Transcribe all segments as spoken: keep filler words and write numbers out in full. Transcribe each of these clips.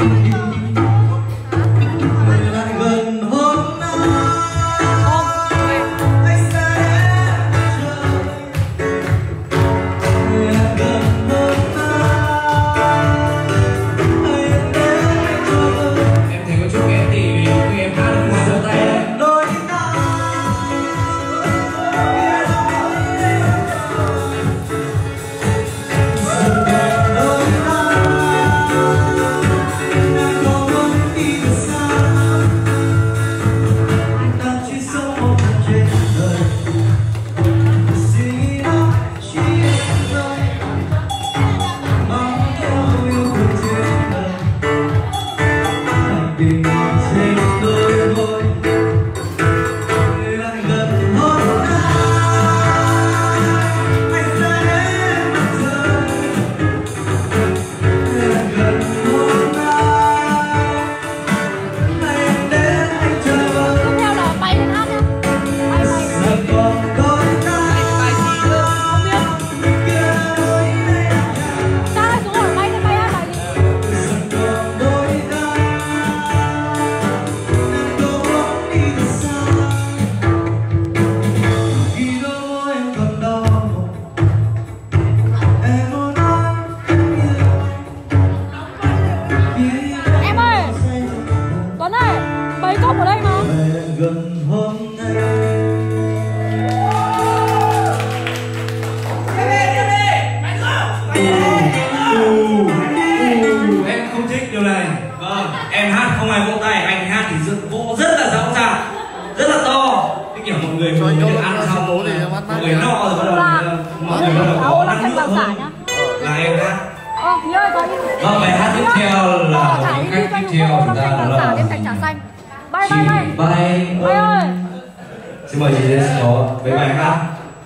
Xin mời chị lên sân khấu với bài hát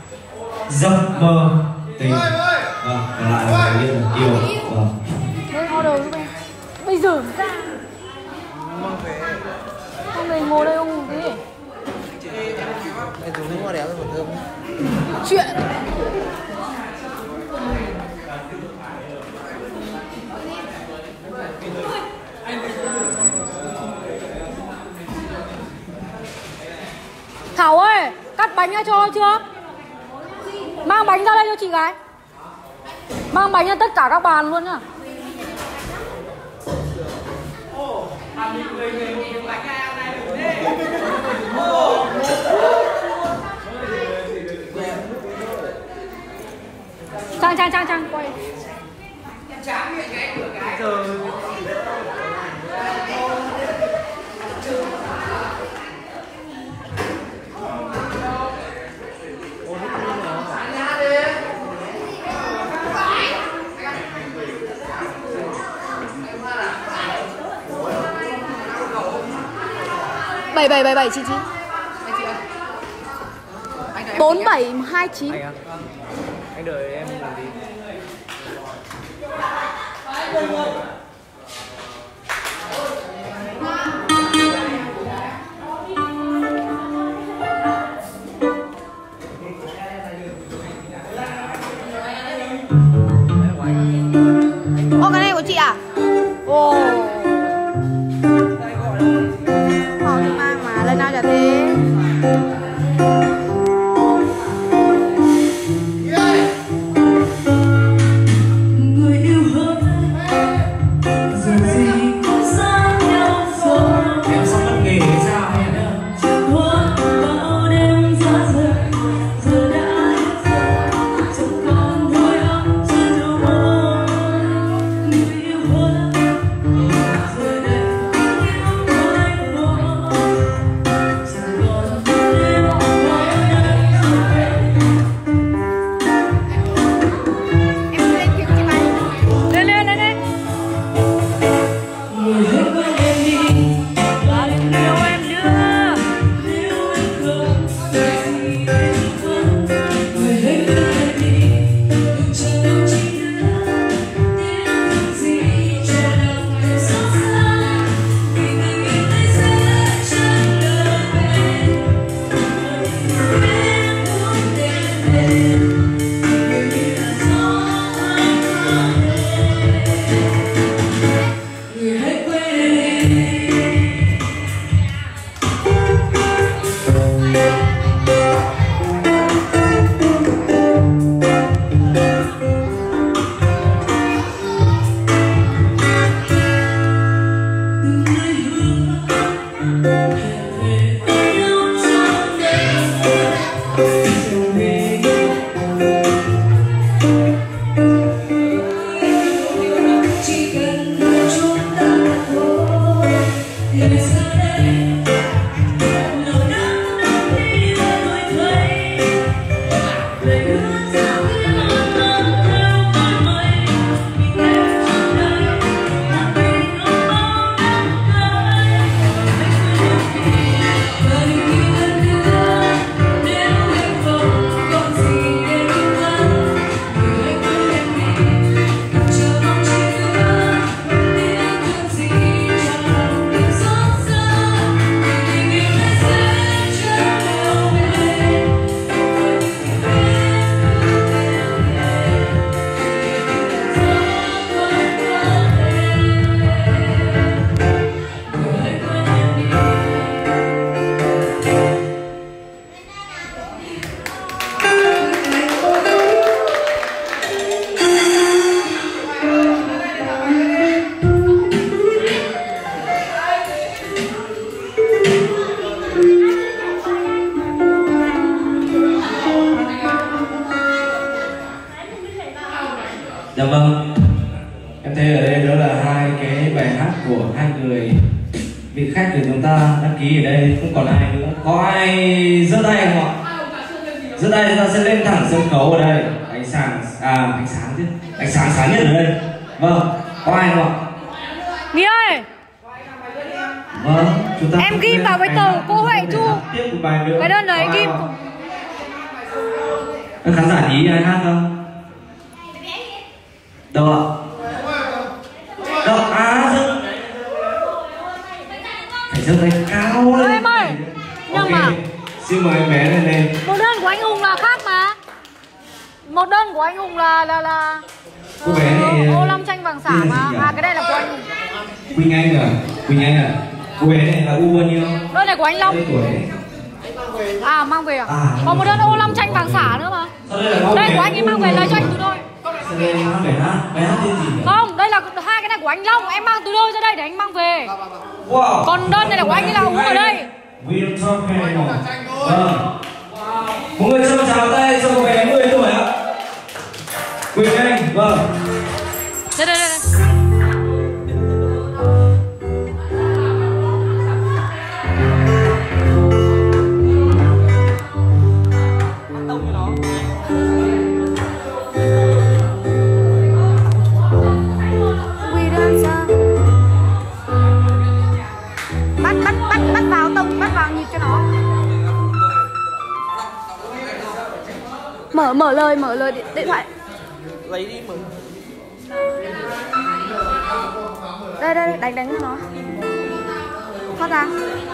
Giấc mơ tình. Vâng, còn lại là bài Liên Một Kiều. Vâng. Đây order giúp em. Bây giờ ra. Không này ngồi đây ông cái gì? Em dùng nước hoa đéo với một thơm. Chuyện. Thảo ơi, cắt bánh ra cho chưa? Mang bánh ra đây cho chị gái. Mang bánh ra tất cả các bàn luôn nhá. Trang Trang Trang Trang quay. Bảy bảy bảy bảy chín chín. Bốn bảy hai chín. Anh, anh đợi em làm gì? Ô, cái này của chị à? Ồ. Họ thì mang mà lần nào chả thế. Người yêu hơn của hai người vị khách của chúng ta đăng ký ở đây, không còn ai nữa. Có ai giơ tay không ạ? Giơ tay chúng ta sẽ lên thẳng sân khấu ở đây. Ánh sáng, à ánh sáng chứ, ánh sáng sáng nhất ở đây. Vâng, có ai không ạ? Nghi ơi. Vâng, chúng ta em ghim vào với tờ cô Huệ Chu. Cái đơn đấy ghim. Các khán giả nhí ai hát không? Đâu ạ? Đâu? À, dâng. Phải dâng tay cao lên. Em ơi. Nhưng mà xin mời em bé lên lên. một đơn của anh Hùng là khác mà. Một đơn của anh Hùng là là là cô bé này ô long tranh vàng xả mà. À cái đây là của anh Quỳnh Anh à? Quỳnh Anh à? Cô bé này là u bao nhiêu? đơn này của anh Long. Tuổi. À mang về à? À, còn một đơn ô long tranh vàng xả nữa mà. Đây của anh ấy mang về lấy cho anh từ đôi. Đây mang về hát, bài hát tên gì nhỉ? Không, đây là hai cái này của anh Long, em mang từ đôi ra đây để anh mang về. Wow. Còn đơn này là của anh ấy là uống ở đây. We'll talk anymore. Vâng. Mọi người cho chào tay cho cô bé mười tuổi ạ. Quỳnh Anh, vâng. Đây đây đây. Bắt bắt bắt bắt vào tông, bắt vào nhịp cho nó. Mở mở lời, mở lời điện, điện thoại. Lấy đi mở. Đây đây đánh đánh cho nó. Phát ra.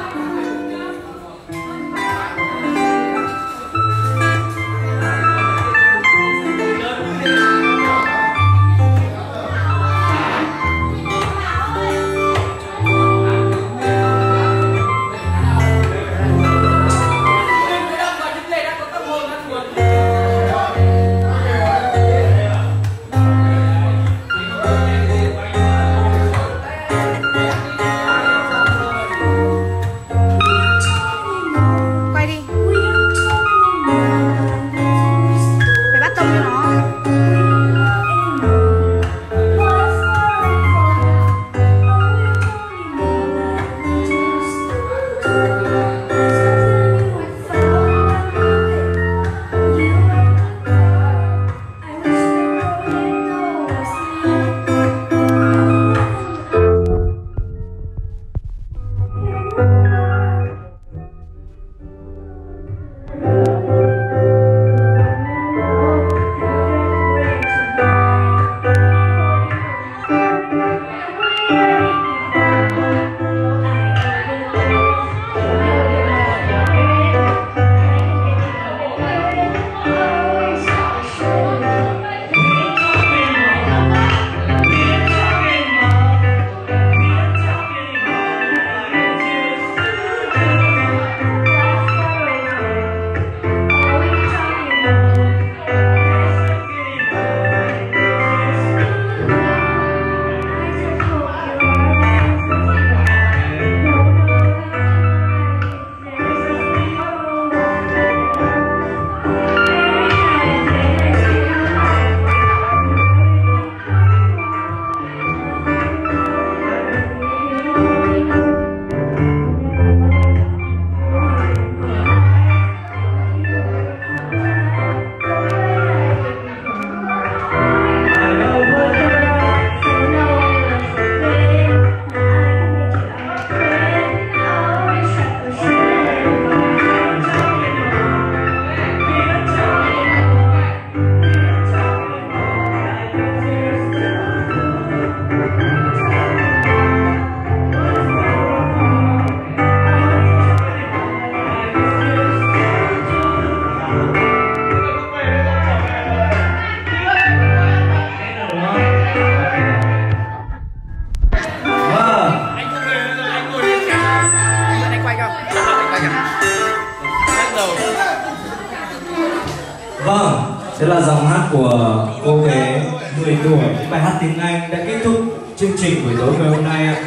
Vâng, đó là dòng hát của cô bé mười tuổi, bài hát tiếng Anh đã kết thúc chương trình buổi tối ngày hôm nay ạ.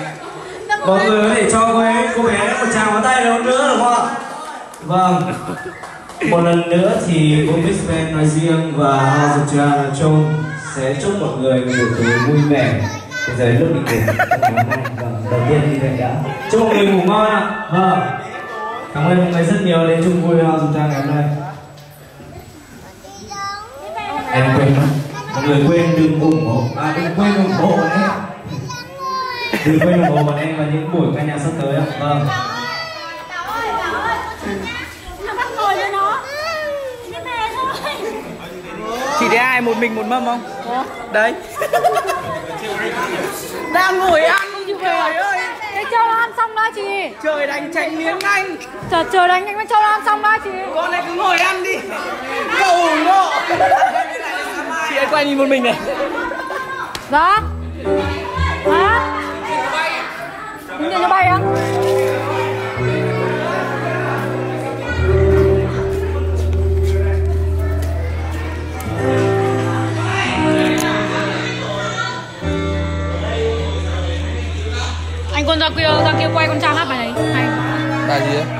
Mọi người có thể cho cô ấy, cô bé một tràng pháo tay nữa nữa đúng không ạ? Vâng. Một lần nữa thì cô Miss Ben nói riêng và House of Jazz nói chung sẽ chúc mọi người một buổi tối vui vẻ. Bây giờ đến lúc định điểm. Chúc mọi người ngủ ngon ạ. Vâng. Cảm ơn mọi người rất nhiều đến chung vui Dùng Trang ngày hôm nay. Em quên mất. Mọi người quên đừng ủng hộ, à đừng quên ủng hộ bọn em. Đừng quên ủng hộ bọn em vào những buổi ca nhạc sắp tới ạ. Vâng. Chỉ để ai một mình một mâm không? Ủa? Đấy. Đang ngồi ăn trời ơi. Cái Châu nó ăn xong đã chị. Trời đánh tránh miếng anh. Trời trời đánh anh với Châu nó ăn xong đã chị. Con này cứ ngồi ăn đi. Cậu ủng hộ. Chị ấy quay nhìn một mình này. Đó. Hả? Tính tiền cho bay á? Anh con ra kia ra kia quay con Trang hát bài này hay. Bài gì đấy?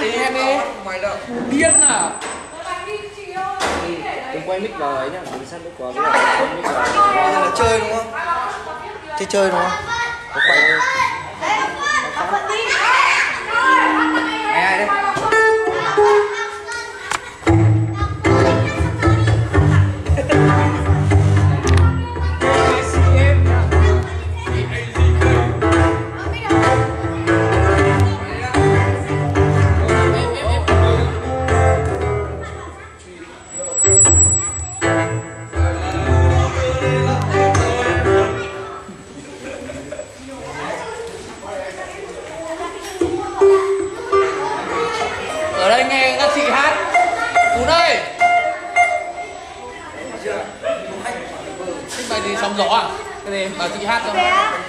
đi em đi. Điên à. Đừng quay mic vào ấy nhá, đừng sát mic vào. Đây là chơi đúng không? Chơi chơi đúng không? Có quay đâu. Ai ai đấy? Ở đây nghe các chị hát. Cún ơi. Thích bài gì sóng gió à? Cái gì? Bảo chị hát cho.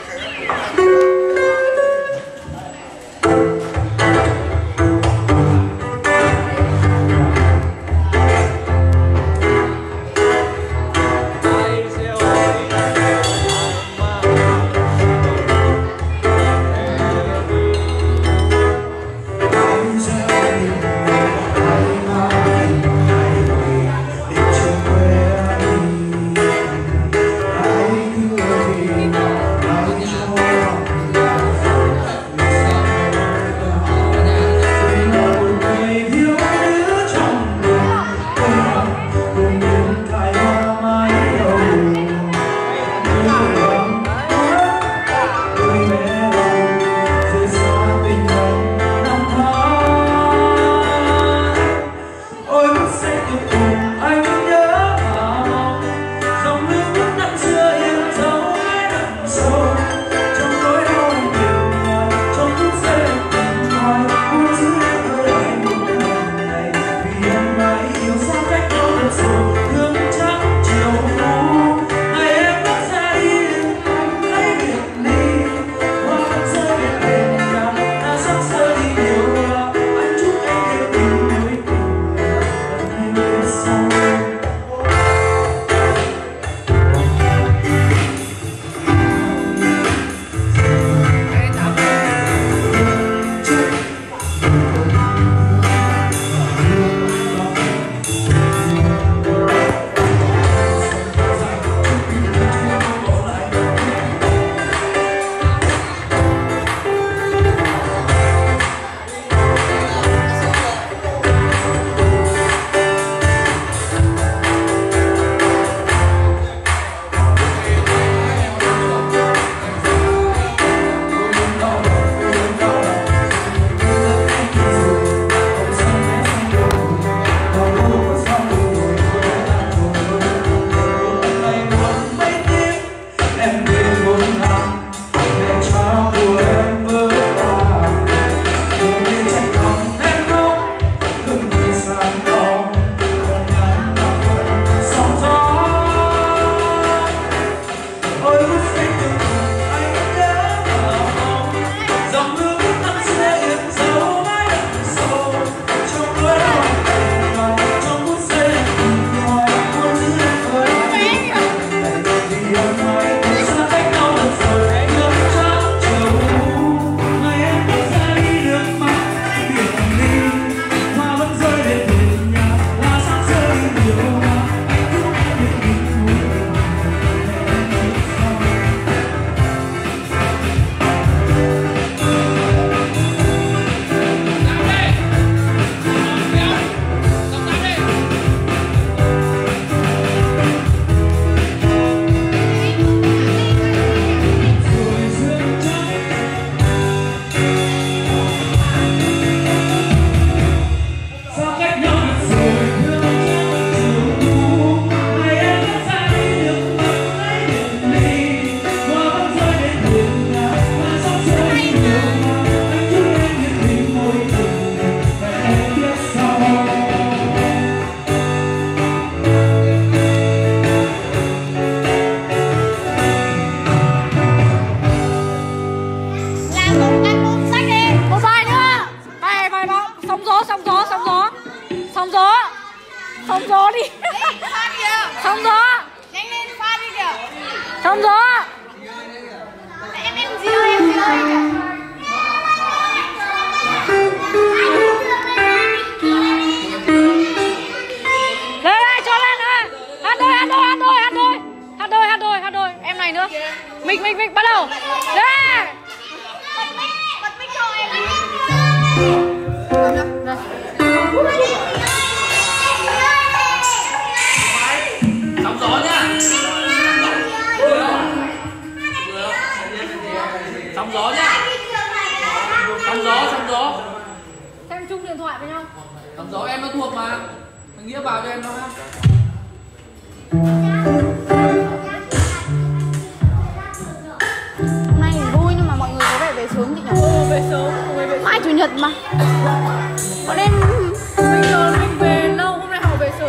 Sóng gió đi. Sóng gió. Nhanh lên pha đi kìa. Sóng gió. Em em diêu em diêu đi kìa. nào. Đây. Bật mic cho em. Sóng gió nhá. Sóng gió nhá. Sóng gió, sóng gió. Xem chung điện thoại với nhau. Sóng gió em nó thuộc mà. Thằng Nghĩa vào cho em nó ha. Hôm nay thì vui nhưng mà mọi người có vẻ về sớm chị nhỉ? Ừ, về sớm, về sớm. Mai chủ nhật mà. Bọn em bây giờ mình về lâu, hôm nay họ về sớm.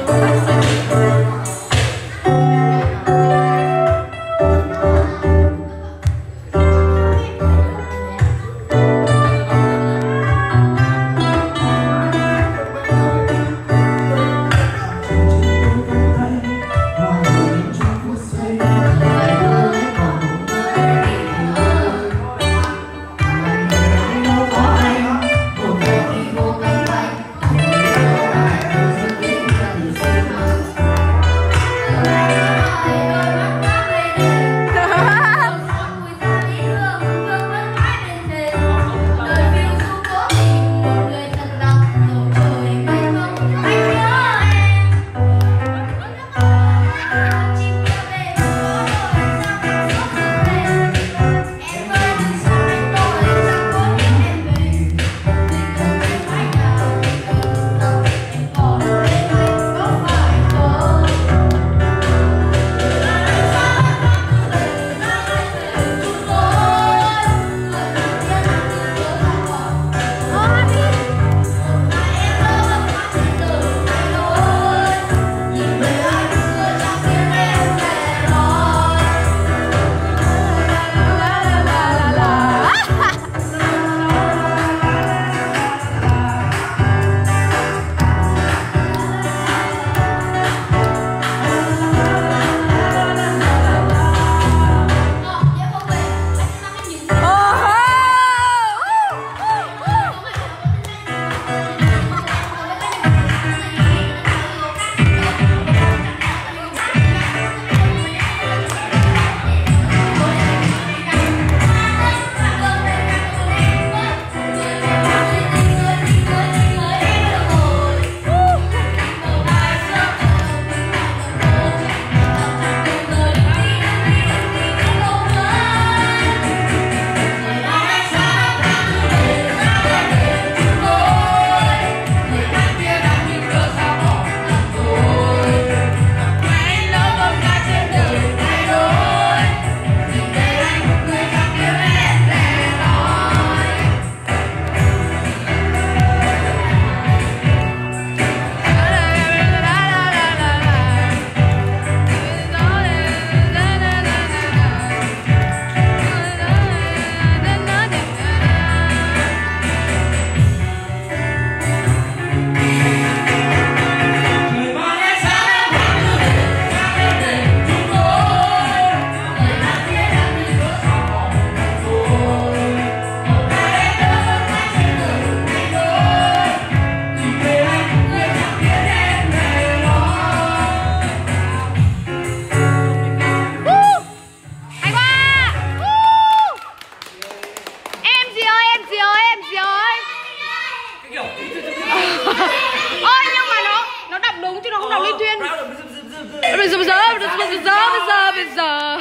Bây giờ bây giờ bây giờ bây giờ bây giờ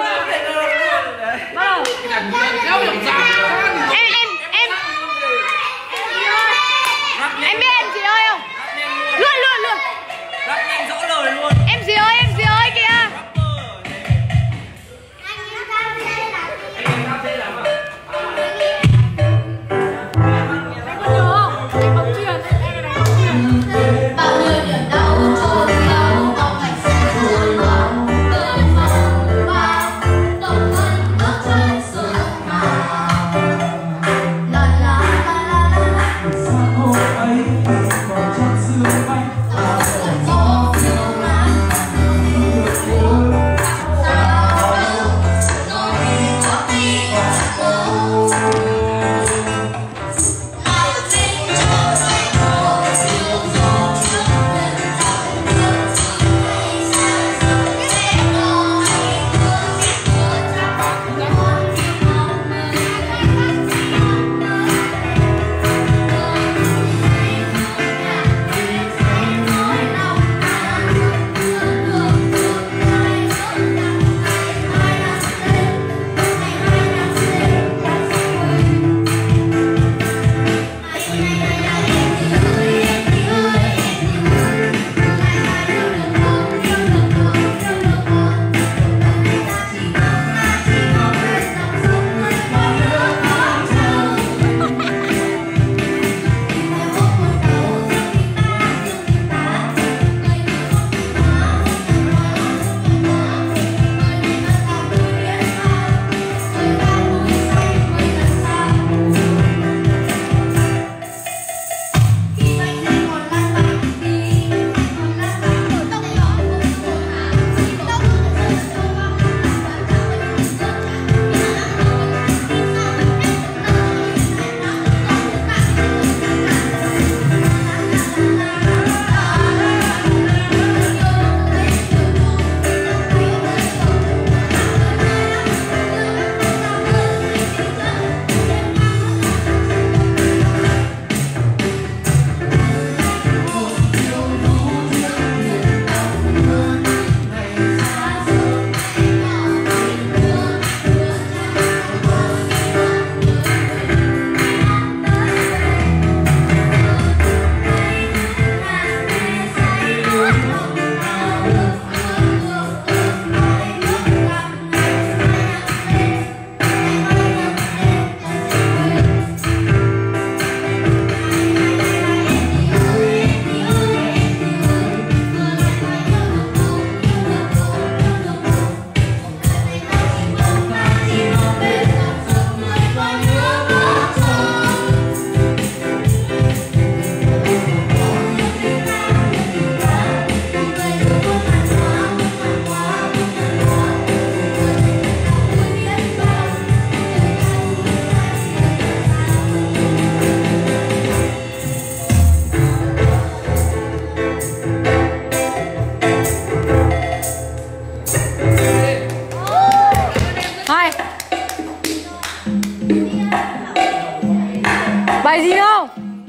em em em em biết em gì ơi không? Luôn luôn luôn. Rap nhanh rõ lời luôn. Em gì ơi em gì ơi kìa. Hãy subscribe cho kênh Ghiền Mì Gõ để không bỏ lỡ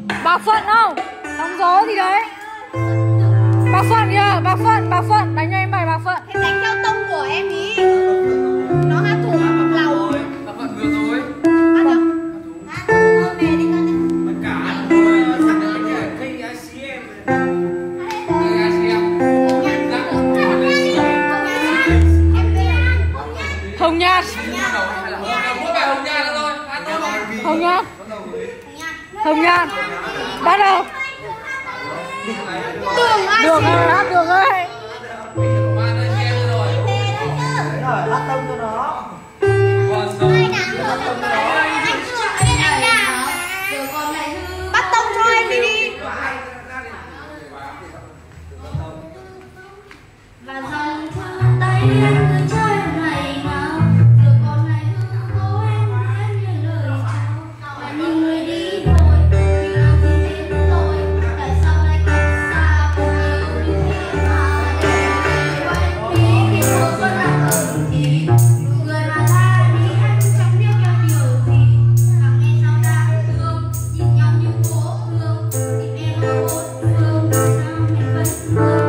Bà Phận không? Sóng gió gì đấy. Bà Phận kìa, bà Phận, bà Phận đánh cho em bài bà Phận. Thế đánh theo tông của em ý. Nó hát thủ hoặc lầu. Bà Phận vừa rồi. Hát được. Hát được, về đi con đi. Tất cả thôi, thằng này kìa, khi ai xí em. Đi ai xí em. Hồng Nhạt. Mỗi bài Hồng Nhạt thôi. Hồng Nhạt. Hồng Nhạt. Bắt đầu. Đường ai Được ơi, hát được ơi. Rồi, hát tông cho nó. bắt tông cho em đi đi. Và dòng thương tay em cứ cho em ngày nào rồi còn ngày hương phố em em như lời chào và nhìn người đi rồi vì làm gì thêm rồi tại sao lại cách xa còn nhiều như thế mà để quay đi khi mùa xuân đang ẩn thì nụ cười mà ta đi anh chẳng biết theo điều gì càng nghe sao đang thương nhìn nhau như phố hương tìm em ở bốn phương sao mình vẫn thương.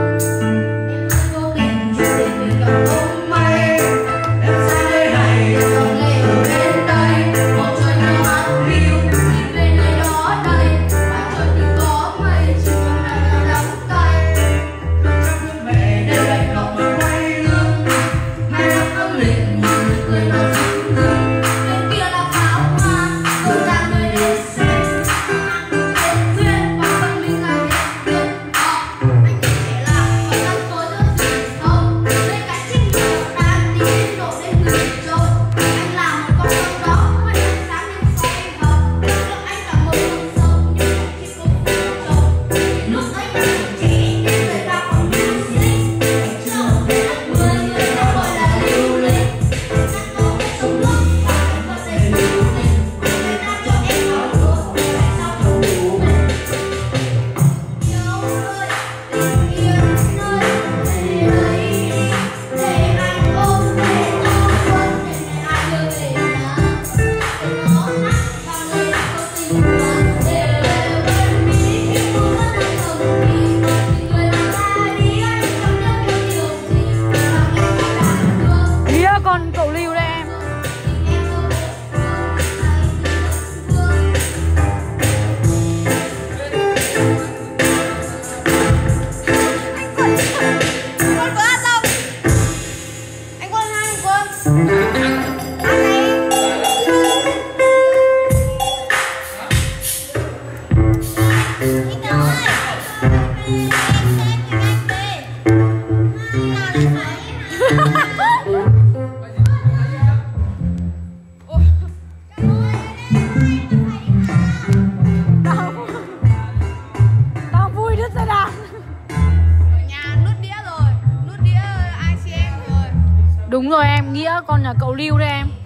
Không may em sang nơi này dòng lệ ở bên đây bầu trời nhiều hát hiu nhìn về nơi đó đây và trời thì có mây chỉ còn lại là đắng cay mẹ đây lạnh lòng mà quay lưng mai nắng âm lịch nhìn người cười nó dịu dừng bên kia là pháo hoa rồi đang nơi đến xem đến duyên và tâm linh là hết được anh chỉ trẻ lạc và đang tối giữa rừng sâu bên cạnh chiếc nhiều đang đi đến độ đến người trôi anh là một con sông đó mà đang sáng nhưng say hồng nước anh là một con sông nhưng anh chỉ có phù trôi vì lúc ấy anh còn trẻ nên người ta còn lưu sinh trâu nước mưa người ta gọi là lưu linh anh có cái sông nước và anh có thể lưu sinh người ta cho em nói đùa tại sao chẳng đủ mình nhau ơi tình yêu nơi về đây đi để anh ôm về cho quân để ngày ai đưa về nhà nó hát vang lên có tình đoàn để bên mi khi mùa vẫn đang hồng thì những người mà ta đi anh chẳng biết theo điều gì và nghe sao đang thương Nghĩa còn cậu Lưu đây em. tình em có một phương hay sự thương. Quân có hát không? Anh Quân hát không Quân? Hát này. Anh Tàu ơi. Em xem thì anh về. Hai nào lại phải. Tao Tao vui đứt dây đàn. Ở nhà nút đĩa rồi. Nút đĩa i xê em rồi. Đúng rồi em, Nghĩa con nhà cậu Lưu đây em.